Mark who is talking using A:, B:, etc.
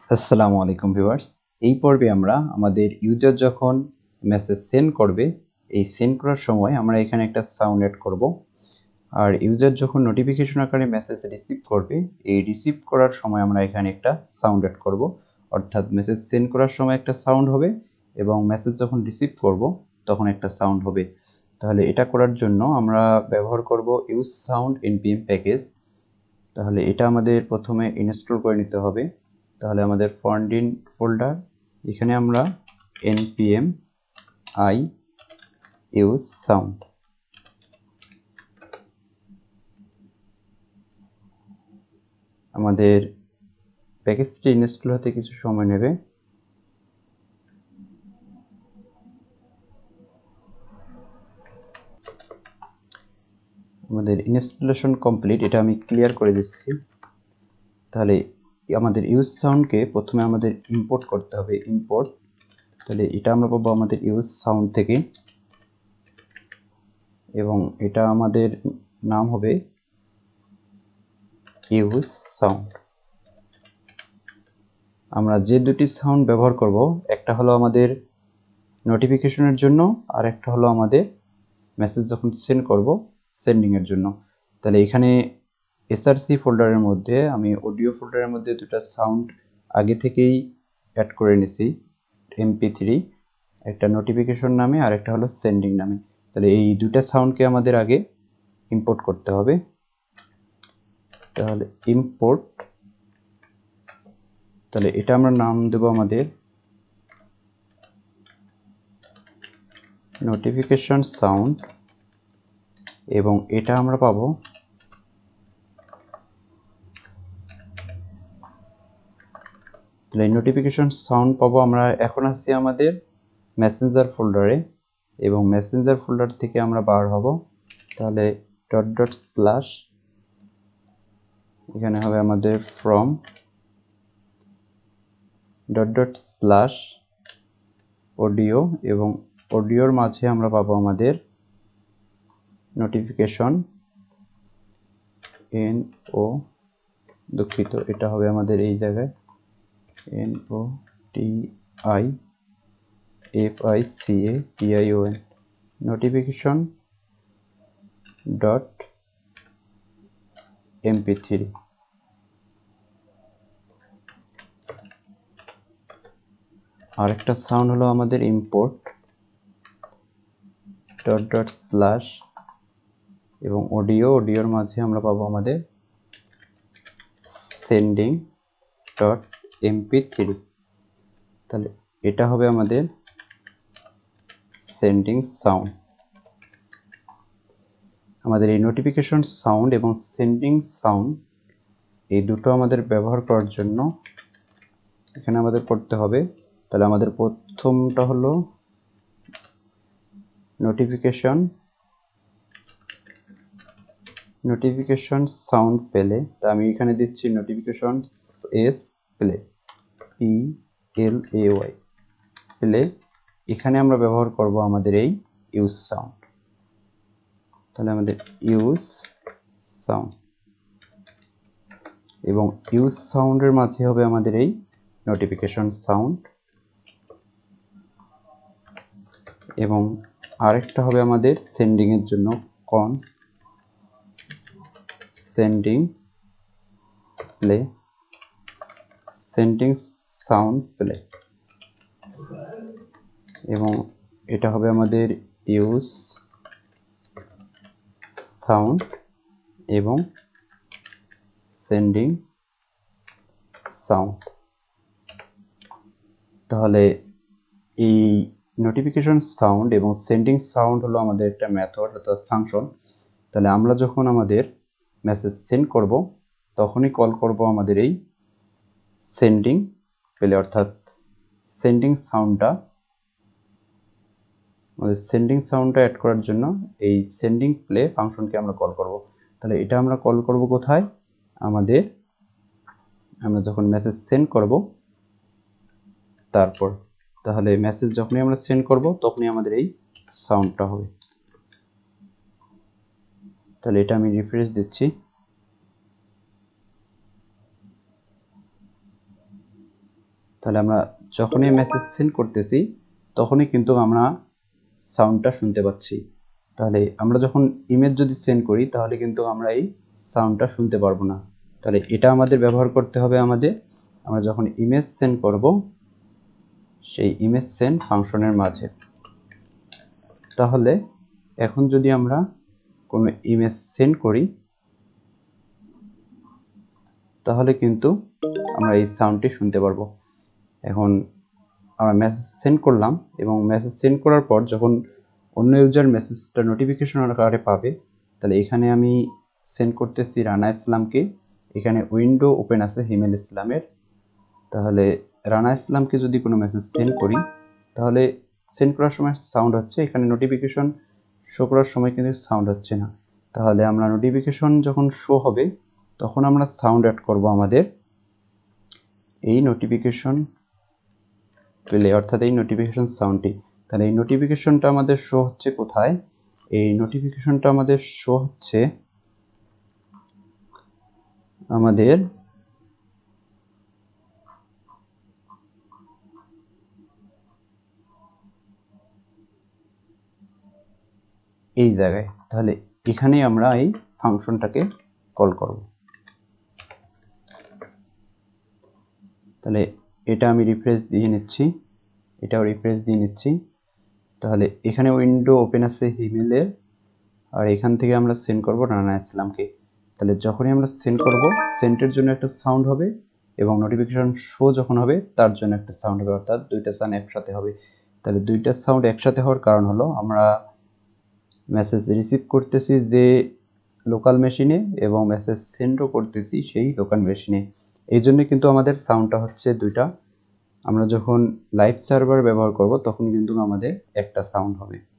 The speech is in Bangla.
A: আসসালামু আলাইকুম ভিউয়ার্স। এই পর্বে আমরা আমাদের ইউজার যখন মেসেজ সেন্ড করবে, এই সেন্ড করার সময় আমরা এখানে একটা সাউন্ড এড করব। আর ইউজার যখন নোটিফিকেশন আকারে মেসেজ রিসিভ করবে, এই রিসিভ করার সময় আমরা এখানে একটা সাউন্ড এড করব। অর্থাৎ মেসেজ সেন্ড করার সময় একটা সাউন্ড হবে এবং মেসেজ যখন রিসিভ করব তখন একটা সাউন্ড হবে। তাহলে এটা করার জন্য আমরা ব্যবহার করব ইউজ সাউন্ড npm প্যাকেজ। তাহলে এটা আমাদের প্রথমে ইনস্টল করে নিতে হবে। তাহলে আমাদের ফন্টিন ফোল্ডার, এখানে আমরা npm i use sound আমাদের প্যাকেজটি ইনস্টল হতে কিছু সময় নেবে। আমাদের ইনস্টলেশন কমপ্লিট, এটা আমি ক্লিয়ার করে দিচ্ছি। তাহলে আমাদের ইউজ সাউন্ডকে প্রথমে আমাদের ইম্পোর্ট করতে হবে। ইম্পোর্ট, তাহলে এটা আমরা পাবো আমাদের ইউজ সাউন্ড থেকে এবং এটা আমাদের নাম হবে ইউজ সাউন্ড। আমরা যে দুটি সাউন্ড ব্যবহার করব, একটা হলো আমাদের নোটিফিকেশনের জন্য আর একটা হলো আমাদের মেসেজ যখন সেন্ড করব সেন্ডিংয়ের জন্য। তাহলে এখানে এসআরসি ফোল্ডারের মধ্যে আমি অডিও ফোল্ডারের মধ্যে দুটো সাউন্ড আগে থেকেই অ্যাড করে নিছি, mp3, একটা নোটিফিকেশন নামে আর একটা হলো সেন্ডিং নামে। তাহলে এই দুটো সাউন্ডকে আমাদের আগে ইম্পোর্ট করতে হবে। তাহলে ইম্পোর্ট, তাহলে এটা আমরা নাম দেব আমাদের নোটিফিকেশন সাউন্ড এবং এটা আমরা পাবো তাহলে নোটিফিকেশন সাউন্ড পাবো আমরা। এখন আছি আমাদের মেসেঞ্জার ফোল্ডারে এবং মেসেঞ্জার ফোল্ডার থেকে আমরা বার হব। তাহলে ডট ডট স্ল্যাশ, এখানে হবে আমাদের from dot dot slash audio এবং অডিওর মাঝে আমরা পাবো আমাদের নোটিফিকেশন NO, দুঃখিত, এটা হবে আমাদের এই জায়গায় NOTIFICATION, নোটিফিকেশন ডট mp3। আরেকটা সাউন্ড হলো আমাদের ইম্পোর্ট ডট ডট স্ল্যাশ এবং অডিওর মাঝে আমরা পাবো আমাদের সেন্ডিং ডট mp3। তাহলে এটা হবে আমাদের সেন্ডিং সাউন্ড। আমাদের এই নোটিফিকেশন সাউন্ড এবং সেন্ডিং সাউন্ড এই দুটো আমাদের ব্যবহার করার জন্য এখানে আমাদের করতে হবে। তাহলে আমাদের প্রথমটা হলো নোটিফিকেশন সাউন্ড পেলে, তা আমি এখানে দিচ্ছি notification S play, PLAY play. এখানে আমরা ব্যবহার করব আমাদের এই ইউজ সাউন্ড। তাহলে আমাদের ইউজ সাউন্ড এবং ইউজ সাউন্ডের মাঝে হবে আমাদের এই নোটিফিকেশন সাউন্ড এবং আরেকটা হবে আমাদের সেন্ডিং এর জন্য cons sending play, sending sound play এবং এটা হবে আমাদের ইউজ সাউন্ড এবং সেন্ডিং সাউন্ড। তাহলে এই নোটিফিকেশন সাউন্ড এবং সেন্ডিং সাউন্ড হলো আমাদের একটা মেথড অর্থাৎ ফাংশন। তাহলে আমরা যখন আমাদের মেসেজ সেন্ড করব তখনই কল করব আমাদের এই সেন্ডিং প্লে, অর্থাৎ সেন্ডিং সাউন্ডটা অ্যাড করার জন্য এই সেন্ডিং প্লে ফাংশনকে আমরা কল করব। তাহলে এটা আমরা কল করব কোথায়? আমরা যখন মেসেজ সেন্ড করব তারপর। তাহলে মেসেজ যখনই আমরা সেন্ড করব তখনই আমাদের এই সাউন্ডটা হবে। তাহলে এটা আমি রিফ্রেশ দিচ্ছি। তাহলে আমরা যখনই মেসেজ সেন্ড করতেছি তখনই কিন্তু আমরা সাউন্ডটা শুনতে পাচ্ছি। তাহলে আমরা যখন ইমেজ যদি সেন্ড করি তাহলে কিন্তু আমরা এই সাউন্ডটা শুনতে পারবো না। তাহলে এটা আমাদের ব্যবহার করতে হবে আমরা যখন ইমেজ সেন্ড করব সেই ইমেজ সেন্ড ফাংশনের মাঝে। তাহলে এখন যদি আমরা কোনো ইমেজ সেন্ড করি তাহলে কিন্তু আমরা এই সাউন্ডটি শুনতে পারবো। এখন আমরা মেসেজ সেন্ড করলাম এবং মেসেজ সেন্ড করার পর যখন অন্য ইউজার মেসেজটা নোটিফিকেশন আকারে পাবে, তাহলে এখানে আমি সেন্ড করতেছি রানা ইসলামকে, এখানে উইন্ডো ওপেন আছে হিমেল ইসলামের। তাহলে রানা ইসলামকে যদি কোনো মেসেজ সেন্ড করি তাহলে সেন্ড করার সময় সাউন্ড হচ্ছে, এখানে নোটিফিকেশন শো করার সময় কিন্তু সাউন্ড হচ্ছে না। তাহলে আমরা নোটিফিকেশন যখন শো হবে তখন আমরা সাউন্ড অ্যাড করব আমাদের এই নোটিফিকেশন প্লে, অর্থাৎ এই নোটিফিকেশন সাউন্ডটি। তাহলে এই নোটিফিকেশনটা আমাদের শো হচ্ছে কোথায়? এই নোটিফিকেশনটা আমাদের শো হচ্ছে আমাদের এই জায়গায়। তাহলে এখানেই আমরা এই ফাংশনটাকে কল করব। তাহলে এটা আমি রিফ্রেশ দিয়ে নিচ্ছি, এটাও রিফ্রেশ দিয়ে নিচ্ছি। তাহলে এখানে উইন্ডো ওপেন আছে হিমেলের, আর এখান থেকে আমরা সেন্ড করব রানা ইসলামকে। তাহলে যখনই আমরা সেন্ড করব সেন্ডের জন্য একটা সাউন্ড হবে এবং নোটিফিকেশন শো যখন হবে তার জন্য একটা সাউন্ড হবে, অর্থাৎ দুইটা সাউন্ড একসাথে হবে। তাহলে দুইটা সাউন্ড একসাথে হওয়ার কারণ হলো আমরা মেসেজ রিসিভ করতেছি যে লোকাল মেশিনে এবং মেসেজ সেন্ডও করতেছি সেই লোকাল মেশিনে, এই জন্য কিন্তু আমাদের সাউন্ডটা হচ্ছে দুইটা। আমরা যখন লাইভ সার্ভার ব্যবহার করব তখন কিন্তু আমাদের একটা সাউন্ড হবে।